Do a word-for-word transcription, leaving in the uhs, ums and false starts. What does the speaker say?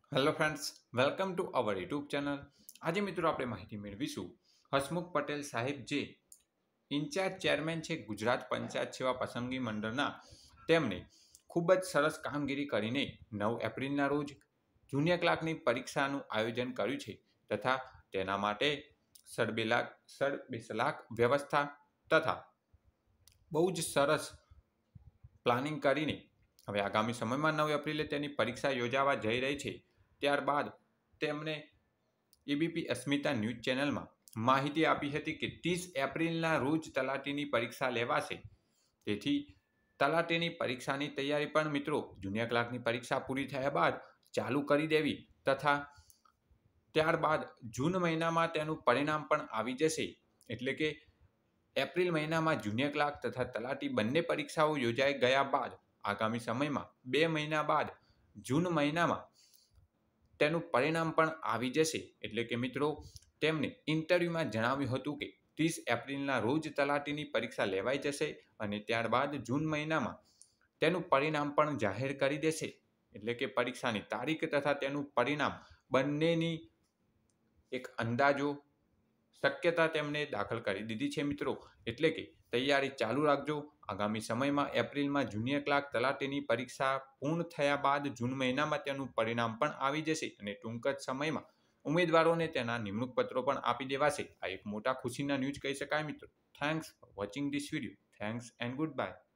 Hello friends, welcome to our YouTube channel. આજે મિત્રો આપણે માહિતી મેળવીશું હસમુખ પટેલ સાહેબ જે ઇન્ચાર્જ ચેરમેન છે ગુજરાત પંચાયત સેવા પસંદગી મંડળના, તેમણે ખૂબ જ સરસ કામગીરી કરીને નવ એપ્રિલના રોજ જુનિયર ક્લાર્કની પરીક્ષાનું આયોજન કર્યું છે તથા તેના માટે સડબેલાક સડબેસલાક વ્યવસ્થા તથા બહુ જ સરસ પ્લાનિંગ કરીને હવે આગામી સમયમાં નવ એપ્રિલે તેની પરીક્ષા યોજાવા જઈ રહી છે। ત્યારબાદ તેમણે એબીપી અસ્મિતા ન્યૂઝ ચેનલમાં માહિતી આપી હતી કે ત્રીસ એપ્રિલના રોજ તલાટીની પરીક્ષા લેવાશે। તેથી તલાટીની પરીક્ષાની તૈયારી પણ મિત્રો જુનિયર ક્લાર્કની પરીક્ષા પૂરી થયા બાદ ચાલુ કરી દેવી તથા ત્યારબાદ જૂન મહિનામાં તેનું પરિણામ પણ આવી જશે। એટલે કે એપ્રિલ મહિનામાં જુનિયર ક્લાર્ક તથા તલાટી બંને પરીક્ષાઓ યોજાઈ ગયા બાદ આગામી સમયમાં બે મહિના બાદ જૂન મહિનામાં તેનું પરિણામ પણ આવી જશે। એટલે કે મિત્રો તેમણે ઇન્ટરવ્યૂમાં જણાવ્યું હતું કે ત્રીસ એપ્રિલના રોજ તલાટીની પરીક્ષા લેવાઈ જશે અને ત્યારબાદ જૂન મહિનામાં તેનું પરિણામ પણ જાહેર કરી દેશે। એટલે કે પરીક્ષાની તારીખ તથા તેનું પરિણામ બંનેની એક અંદાજો શક્યતા તેમણે દાખલ કરી દીધી છે મિત્રો। એટલે કે તૈયારી ચાલુ રાખજો। આગામી સમયમાં એપ્રિલમાં જુનિયર ક્લાર્ક તલાટીની પરીક્ષા પૂર્ણ થયા બાદ જૂન મહિનામાં તેનું પરિણામ પણ આવી જશે અને ટૂંક જ સમયમાં ઉમેદવારોને તેના નિમણૂક પત્રો પણ આપી દેવાશે। આ એક મોટા ખુશીના ન્યૂઝ કહી શકાય મિત્રો। Thanks for watching this video. Thanks and good by.